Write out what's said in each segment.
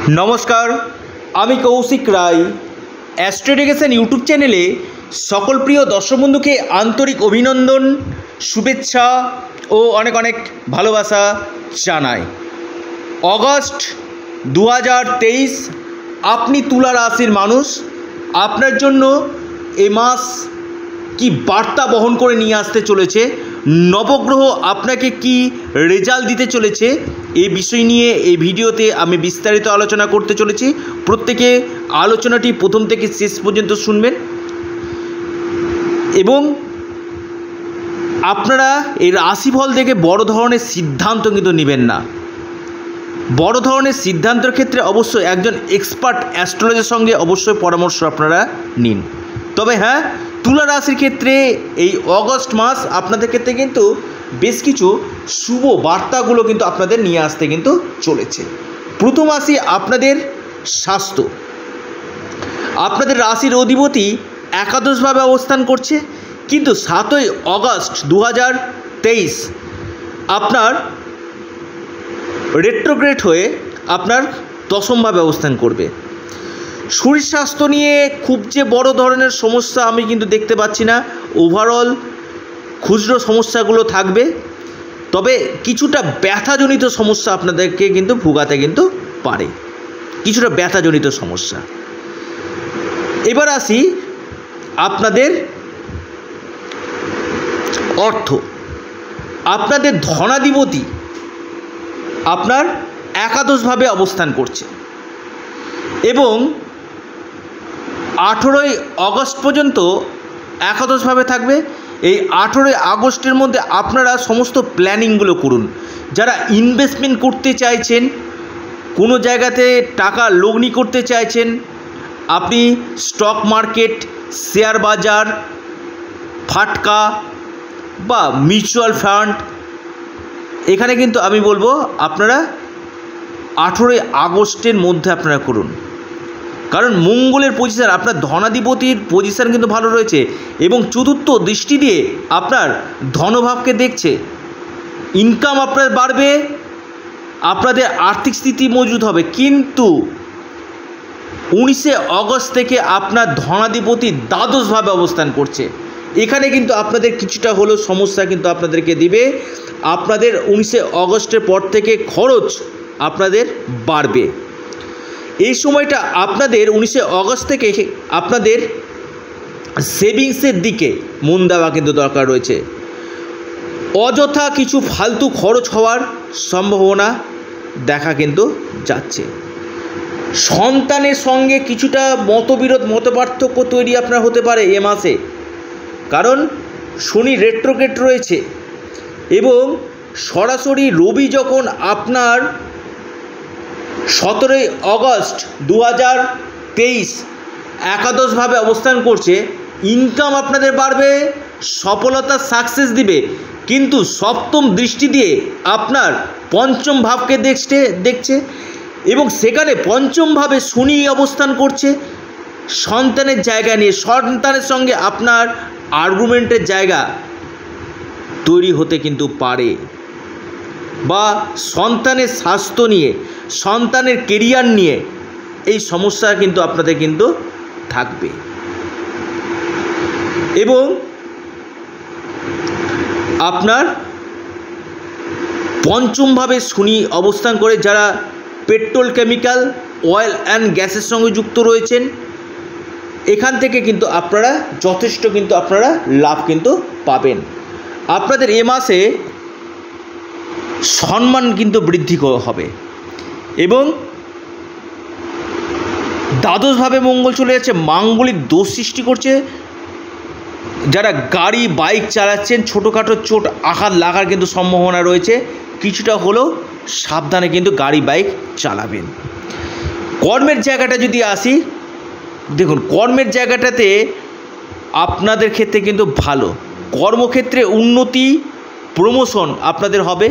नमस्कार आमी कौशिक राय एस्ट्रोडिकेशन यूट्यूब चैनेले सकल प्रिय दर्शक बंधुके आंतरिक अभिनंदन शुभेच्छा और अनेक अनेक भालोबासा जानाई। अगस्ट 2023 आपनी तुला राशिर मानुष आपनार जन्य ए मास की बार्ता बहन करे निये आसते चलेछे, नवग्रह आपनाके की रेजाल्ट दिते चलेछे এই বিষয় নিয়ে এই ভিডিওতে আমি বিস্তারিত আলোচনা করতে চলেছি। প্রত্যেকে আলোচনাটি প্রথম থেকে শেষ পর্যন্ত শুনবেন এবং আপনারা এই রাশিফল দেখে বড় ধরনের সিদ্ধান্ত কিন্তু নেবেন না। বড় ধরনের সিদ্ধান্তের ক্ষেত্রে অবশ্যই একজন এক্সপার্ট অ্যাস্ট্রোলজারের সঙ্গে অবশ্যই পরামর্শ আপনারা নিন। তবে হ্যাঁ, তুলা রাশির ক্ষেত্রে এই অগস্ট মাস আপনাদের ক্ষেত্রে কিন্তু বেশ কিছু শুভ বার্তাগুলো কিন্তু আপনাদের নিয়ে আসতে কিন্তু চলেছে। প্রথম আসি আপনাদের স্বাস্থ্য। আপনাদের রাশির অধিপতি একাদশভাবে অবস্থান করছে, কিন্তু 7ই অগস্ট 2023 আপনার রেট্রোগ্রেড হয়ে আপনার দশমভাবে অবস্থান করবে। শরীর স্বাস্থ্য নিয়ে খুব যে বড় ধরনের সমস্যা আমি কিন্তু দেখতে পাচ্ছি না। ওভারঅল খুচরো সমস্যাগুলো থাকবে, তবে কিছুটা ব্যথাজনিত সমস্যা আপনাদেরকে কিন্তু ভোগাতে কিন্তু পারে, কিছুটা ব্যথাজনিত সমস্যা। এবার আসি আপনাদের অর্থ। আপনাদের ধনাধিপতি আপনার একাদশভাবে অবস্থান করছে এবং 18ই অগস্ট পর্যন্ত একাদশভাবে থাকবে। এই 18ই আগস্টের মধ্যে আপনারা সমস্ত প্ল্যানিংগুলো করুন। যারা ইনভেস্টমেন্ট করতে চাইছেন, কোনো জায়গাতে টাকা লগ্নি করতে চাইছেন, আপনি স্টক মার্কেট, শেয়ার বাজার, ফাটকা বা মিউচুয়াল ফান্ড, এখানে কিন্তু আমি বলবো আপনারা 18ই আগস্টের মধ্যে আপনারা করুন। কারণ মঙ্গলের পজিশন, আপনার ধনাধিপতির পজিশন কিন্তু ভালো রয়েছে এবং চতুর্থ দৃষ্টি দিয়ে আপনার ধনভাবকে দেখছে। ইনকাম আপনার বাড়বে, আপনাদের আর্থিক স্থিতি মজবুত হবে। কিন্তু 19শে অগস্ট থেকে আপনার ধনাধিপতি দ্বাদশভাবে অবস্থান করছে। এখানে কিন্তু আপনাদের কিছুটা হলেও সমস্যা কিন্তু আপনাদেরকে দিবে। আপনাদের 19শে অগস্টের পর থেকে খরচ আপনাদের বাড়বে। এই সময়টা আপনাদের 19শে অগস্ট থেকে আপনাদের সেভিংসের দিকে মন দেওয়া কিন্তু দরকার রয়েছে। অযথা কিছু ফালতু খরচ হওয়ার সম্ভাবনা দেখা কিন্তু যাচ্ছে। সন্তানের সঙ্গে কিছুটা মতবিরোধ, মতপার্থক্য তৈরি আপনার হতে পারে এ মাসে, কারণ শনি রেট্রোগ্রেড রয়েছে এবং সরাসরি রবি যখন আপনার 17ই অগস্ট 2023 একাদশভাবে অবস্থান করছে। ইনকাম আপনাদের বাড়বে, সফলতা সাকসেস দিবে, কিন্তু সপ্তম দৃষ্টি দিয়ে আপনার পঞ্চম ভাবকে দেখছে এবং সেখানে পঞ্চমভাবে শনি অবস্থান করছে। সন্তানের জায়গা নিয়ে, সন্তানের সঙ্গে আপনার আর্গুমেন্টের জায়গা তৈরি হতে কিন্তু পারে, বা সন্তানের স্বাস্থ্য নিয়ে, সন্তানের কেরিয়ার নিয়ে এই সমস্যা কিন্তু আপনাদের কিন্তু থাকবে। এবং আপনার পঞ্চমভাবে শনি অবস্থান করে যারা পেট্রোল, কেমিক্যাল, অয়েল অ্যান্ড গ্যাসের সঙ্গে যুক্ত রয়েছেন, এখান থেকে কিন্তু আপনারা যথেষ্ট কিন্তু আপনারা লাভ কিন্তু পাবেন। আপনাদের এ মাসে সম্মান কিন্তু বৃদ্ধি হবে এবং দ্বাদশভাবে মঙ্গল চলে যাচ্ছে, মাঙ্গলিক দোষ সৃষ্টি করছে। যারা গাড়ি বাইক চালাচ্ছেন, ছোটোখাটো চোট আঘাত লাগার কিন্তু সম্ভাবনা রয়েছে। কিছুটা হলেও সাবধানে কিন্তু গাড়ি বাইক চালাবেন। কর্মের জায়গাটা যদি আসি, দেখুন কর্মের জায়গাটাতে আপনাদের ক্ষেত্রে কিন্তু ভালো, কর্মক্ষেত্রে উন্নতি, প্রমোশন আপনাদের হবে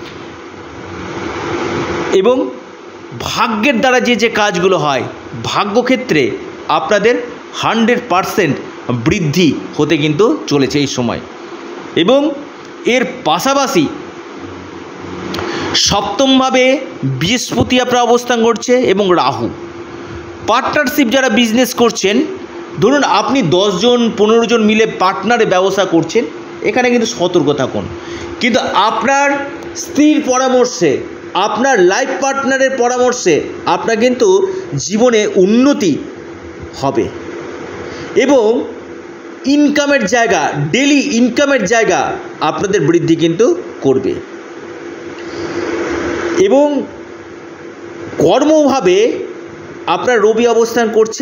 এবং ভাগ্যের দ্বারা যে কাজগুলো হয়, ভাগ্যক্ষেত্রে আপনাদের 100% বৃদ্ধি হতে কিন্তু চলেছে এই সময়। এবং এর পাশাপাশি সপ্তমভাবে বৃহস্পতি আপনার অবস্থান করছে এবং রাহু। পার্টনারশিপ যারা বিজনেস করছেন, ধরুন আপনি 10 জন 15 জন মিলে পার্টনারে ব্যবসা করছেন, এখানে কিন্তু সতর্ক থাকুন। কিন্তু আপনার স্ত্রীর পরামর্শে, আপনার লাইফ পার্টনারের পরামর্শে আপনার কিন্তু জীবনে উন্নতি হবে এবং ইনকামের জায়গা, ডেলি ইনকামের জায়গা আপনাদের বৃদ্ধি কিন্তু করবে। এবং কর্মভাবে আপনার রবি অবস্থান করছে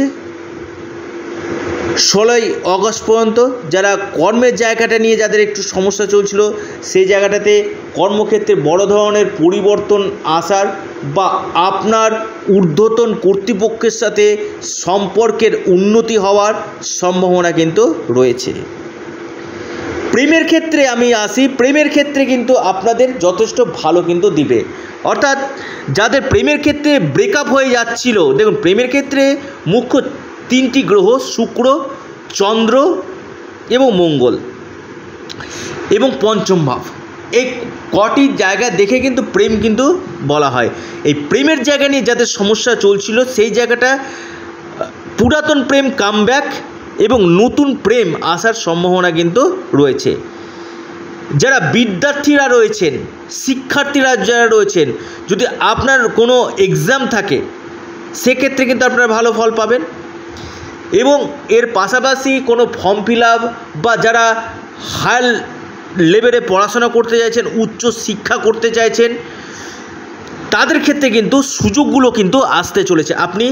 16ই অগস্ট পর্যন্ত। যারা কর্মের জায়গাটা নিয়ে যাদের একটু সমস্যা চলছিল, সেই জায়গাটাতে কর্মক্ষেত্রে বড় ধরনের পরিবর্তন আসার বা আপনার ঊর্ধ্বতন কর্তৃপক্ষের সাথে সম্পর্কের উন্নতি হওয়ার সম্ভাবনা কিন্তু রয়েছে। প্রেমের ক্ষেত্রে আমি আসি, প্রেমের ক্ষেত্রে কিন্তু আপনাদের যথেষ্ট ভালো কিন্তু দিবে। অর্থাৎ যাদের প্রেমের ক্ষেত্রে ব্রেকআপ হয়ে যাচ্ছিল, দেখুন প্রেমের ক্ষেত্রে মুখ্য 3টি গ্রহ, শুক্র, চন্দ্র এবং মঙ্গল এবং পঞ্চম ভাব, এই কটি জায়গা দেখে কিন্তু প্রেম কিন্তু বলা হয়। এই প্রেমের জায়গা নিয়ে যাদের সমস্যা চলছিল, সেই জায়গাটা পুরাতন প্রেম কামব্যাক এবং নতুন প্রেম আসার সম্ভাবনা কিন্তু রয়েছে। যারা বিদ্যার্থীরা রয়েছেন, শিক্ষার্থীরা যারা রয়েছেন, যদি আপনার কোনো এক্সাম থাকে সেক্ষেত্রে কিন্তু আপনারা ভালো ফল পাবেন। এবং এর পাশাপাশি কোনো ফর্ম ফিল আপ বা যারা হায়ার লেভেলে পড়াশোনা করতে চাইছেন, উচ্চ শিক্ষা করতে চাইছেন, তাদের ক্ষেত্রে কিন্তু সুযোগগুলো কিন্তু আসতে চলেছে।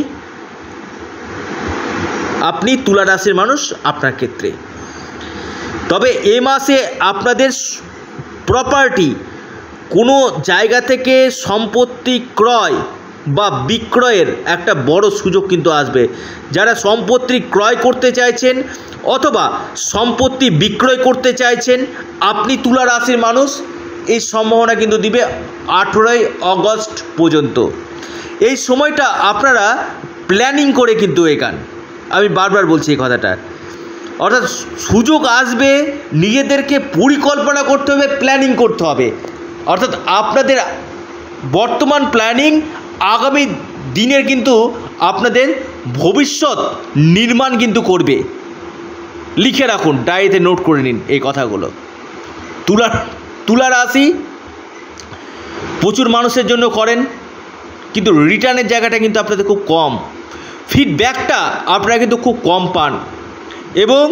আপনি তুলা রাশির মানুষ, আপনার ক্ষেত্রে। তবে এ মাসে আপনাদের প্রপার্টি, কোনো জায়গা থেকে সম্পত্তি ক্রয় বা বিক্রয়ের একটা বড় সুযোগ কিন্তু আসবে। যারা সম্পত্তি ক্রয় করতে চাইছেন অথবা সম্পত্তি বিক্রয় করতে চাইছেন, আপনি তুলা রাশির মানুষ, এই সম্ভাবনা কিন্তু দিবে 18ই অগস্ট পর্যন্ত। এই সময়টা আপনারা প্ল্যানিং করে কিন্তু এগান, আমি বারবার বলছি এই কথাটা। অর্থাৎ সুযোগ আসবে, নিজেদেরকে পরিকল্পনা করতে হবে, প্ল্যানিং করতে হবে। অর্থাৎ আপনাদের বর্তমান প্ল্যানিং আগামী দিনের কিন্তু আপনাদের ভবিষ্যৎ নির্মাণ কিন্তু করবে। লিখে রাখুন, ডায়েরিতে নোট করে নিন এই কথাগুলো। তুলা রাশি প্রচুর মানুষের জন্য করেন, কিন্তু রিটার্নের জায়গাটা কিন্তু আপনাদের খুব কম, ফিডব্যাকটা আপনারা কিন্তু খুব কম পান। এবং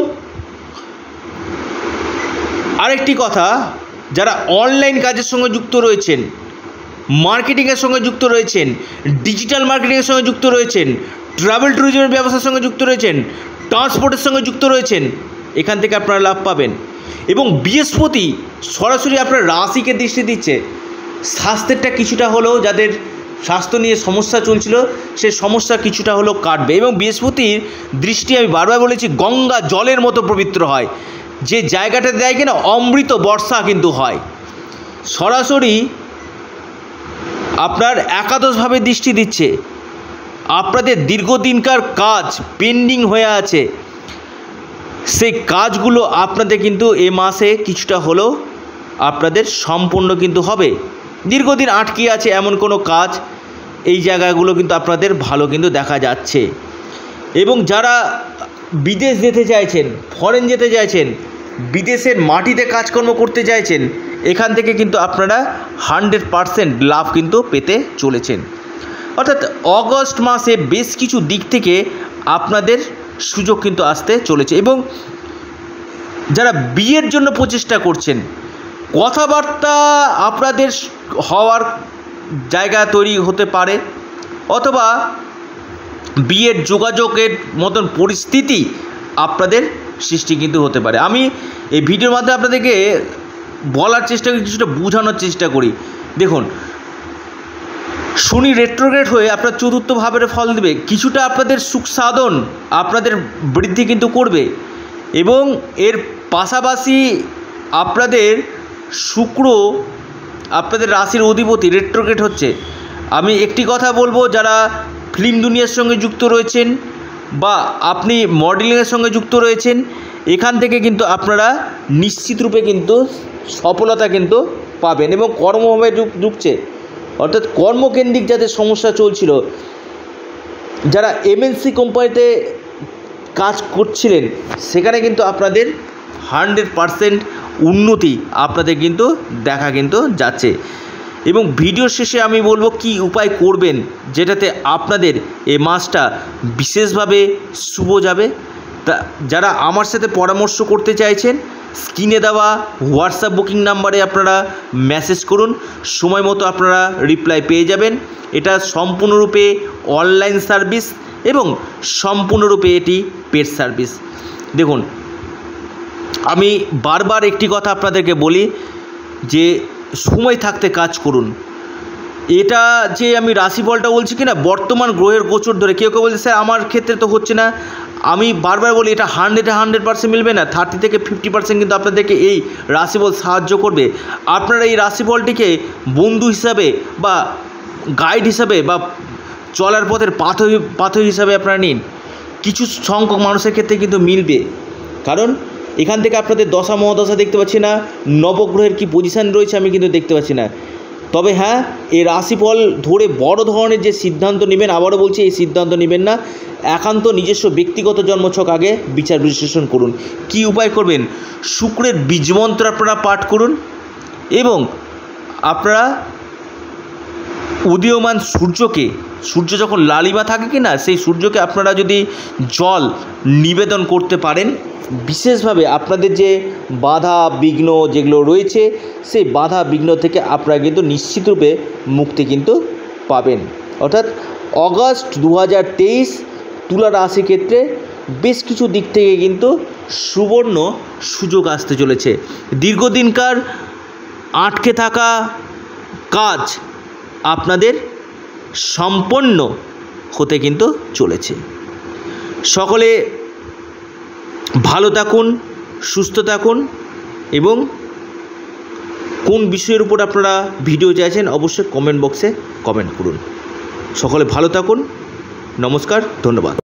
আরেকটি কথা, যারা অনলাইন কাজের সঙ্গে যুক্ত রয়েছেন, মার্কেটিংয়ের সঙ্গে যুক্ত রয়েছেন, ডিজিটাল মার্কেটিংয়ের সঙ্গে যুক্ত রয়েছেন, ট্রাভেল ট্যুরিজমের ব্যবসার সঙ্গে যুক্ত রয়েছেন, ট্রান্সপোর্টের সঙ্গে যুক্ত রয়েছেন, এখান থেকে আপনারা লাভ পাবেন। এবং বৃহস্পতি সরাসরি আপনার রাশিকে দৃষ্টি দিচ্ছে। স্বাস্থ্যেরটা কিছুটা হলেও, যাদের স্বাস্থ্য নিয়ে সমস্যা চলছিল, সেই সমস্যা কিছুটা হলেও কাটবে। এবং বৃহস্পতির দৃষ্টি, আমি বারবার বলেছি, গঙ্গা জলের মতো পবিত্র হয়। যে জায়গাটা দেয় কিনা অমৃত বর্ষা কিন্তু হয়। সরাসরি আপনার একাদশভাবে দৃষ্টি দিচ্ছে। আপনাদের দীর্ঘদিনকার কাজ পেন্ডিং হয়ে আছে, সেই কাজগুলো আপনাদের কিন্তু এ মাসে কিছুটা হলেও আপনাদের সম্পূর্ণ কিন্তু হবে। দীর্ঘদিন আটকে আছে এমন কোনো কাজ, এই জায়গাগুলো কিন্তু আপনাদের ভালো কিন্তু দেখা যাচ্ছে। এবং যারা বিদেশ যেতে চাইছেন, ফরেন যেতে চাইছেন, বিদেশের মাটিতে কাজকর্ম করতে চাইছেন, এখান থেকে কিন্তু আপনারা 100% লাভ কিন্তু পেতে চলেছেন। অর্থাৎ অগস্ট মাসে বেশ কিছু দিক থেকে আপনাদের সুযোগ কিন্তু আসতে চলেছে। এবং যারা বিয়ের জন্য প্রচেষ্টা করছেন, কথাবার্তা আপনাদের হওয়ার জায়গা তৈরি হতে পারে, অথবা বিয়ের যোগাযোগের মতন পরিস্থিতি আপনাদের সৃষ্টি কিন্তু হতে পারে। আমি এই ভিডিওর মাধ্যমে আপনাদেরকে বলার চেষ্টা করি, কিছুটা বোঝানোর চেষ্টা করি। দেখুন, শনি রেট্রোগ্রেড হয়ে আপনার চতুর্থ ভাবের ফল দেবে, কিছুটা আপনাদের সুখ সাধন আপনাদের বৃদ্ধি কিন্তু করবে। এবং এর পাশাপাশি আপনাদের শুক্র, আপনাদের রাশির অধিপতি, রেট্রোগ্রেড হচ্ছে। আমি একটি কথা বলবো, যারা ফিল্ম দুনিয়ার সঙ্গে যুক্ত রয়েছেন বা আপনি মডেলিংয়ের সঙ্গে যুক্ত রয়েছেন, এখান থেকে কিন্তু আপনারা নিশ্চিত রূপে কিন্তু সফলতা কিন্তু পাবেন। এবং কর্মভাবে ঢুকছে, অর্থাৎ কর্মকেন্দ্রিক যাদের সমস্যা চলছিল, যারা এমএনসি কোম্পানিতে কাজ করছিলেন, সেখানে কিন্তু আপনাদের 100% উন্নতি আপনাদের কিন্তু দেখা কিন্তু যাচ্ছে। এবং ভিডিও শেষে আমি বলবো কি উপায় করবেন যেটাতে আপনাদের এই মাসটা বিশেষভাবে শুভ যাবে। তা যারা আমার সাথে পরামর্শ করতে চাইছেন, স্ক্রিনে দেওয়া হোয়াটসঅ্যাপ বুকিং নাম্বারে আপনারা মেসেজ করুন, সময় মতো আপনারা রিপ্লাই পেয়ে যাবেন। এটা সম্পূর্ণরূপে অনলাইন সার্ভিস এবং সম্পূর্ণরূপে এটি পেড সার্ভিস। দেখুন, আমি বারবার একটি কথা আপনাদেরকে বলি যে সময় থাকতে কাজ করুন। এটা যে আমি রাশিফলটা বলছি কি না, বর্তমান গ্রহের গোচর ধরে কেউ কেউ বলছে স্যার আমার ক্ষেত্রে তো হচ্ছে না, আমি বারবার বলি এটা 100% মিলবে না, 30 থেকে 50% কিন্তু আপনাদেরকে এই রাশিফল সাহায্য করবে। আপনারা এই রাশিফলটিকে বন্ধু হিসাবে বা গাইড হিসাবে বা চলার পথের পাথর হিসাবে আপনারা নিন। কিছু সংখ্যক মানুষের ক্ষেত্রে কিন্তু মিলবে, কারণ এখান থেকে আপনাদের দশা মহাদশা দেখতে পাচ্ছি না, নবগ্রহের কি পজিশান রয়েছে আমি কিন্তু দেখতে পাচ্ছি না। তবে হ্যাঁ, এই রাশিফল ধরে বড় ধরনের যে সিদ্ধান্ত নেবেন, আবারও বলছি এই সিদ্ধান্ত নেবেন না, একান্ত নিজস্ব ব্যক্তিগত জন্মছক আগে বিচার বিশ্লেষণ করুন। কি উপায় করবেন? শুক্রের বীজমন্ত্র আপনারা পাঠ করুন এবং আপনারা উদীয়মান সূর্য যখন লালিমা থাকে কি না, সেই সূর্যকে আপনারা যদি জল নিবেদন করতে পারেন, বিশেষভাবে আপনাদের যে বাধা বিঘ্ন যেগুলো রয়েছে সেই বাধা বিঘ্ন থেকে আপনারা কিন্তু নিশ্চিতরূপে মুক্তি কিন্তু পাবেন। অর্থাৎ অগাস্ট 2023 তুলা রাশির ক্ষেত্রে বেশ কিছু দিক থেকে কিন্তু সুবর্ণ সুযোগ আসতে চলেছে। দীর্ঘদিনকার আটকে থাকা কাজ আপনাদের সম্পন্ন হতে কিন্তু চলেছে। সকলে ভালো থাকুন, সুস্থ থাকুন এবং কোন বিষয়ের উপর আপনারা ভিডিও চাইছেন অবশ্যই কমেন্ট বক্সে কমেন্ট করুন। সকলে ভালো থাকুন, নমস্কার, ধন্যবাদ।